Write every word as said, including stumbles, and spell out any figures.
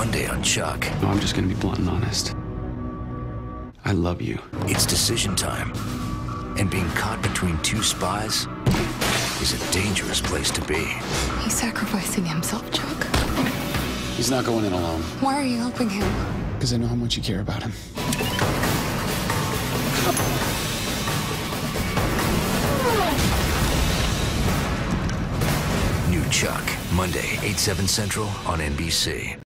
Monday on Chuck. No, I'm just gonna be blunt and honest. I love you. It's decision time. And being caught between two spies is a dangerous place to be. He's sacrificing himself, Chuck. He's not going in alone. Why are you helping him? Because I know how much you care about him. New Chuck, Monday, eight, seven Central on N B C.